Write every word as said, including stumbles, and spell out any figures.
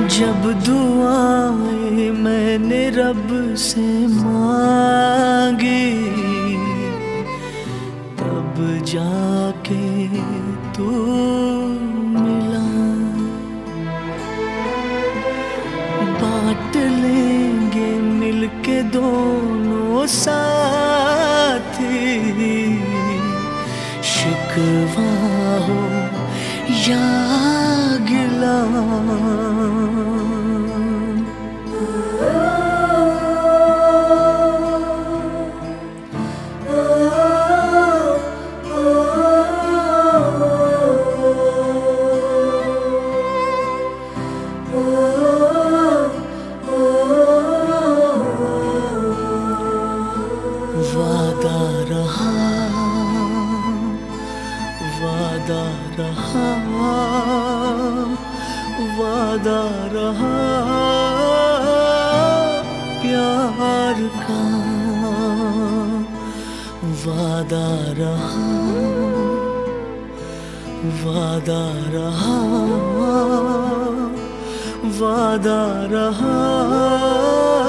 जब दुआएं मैंने रब से मांगी, तब जाके तू मिला। बांट लेंगे मिलके दोनों साथी, शिकवा हो या गिला। वादा रहा, वादा रहा, वादा रहा प्यार का। वादा रहा, वादा रहा, वादा रहा